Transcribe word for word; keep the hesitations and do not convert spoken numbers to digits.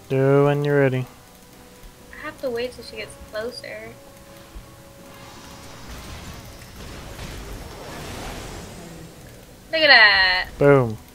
Do it when you're ready. I have to wait till she gets closer. Look at that. Boom.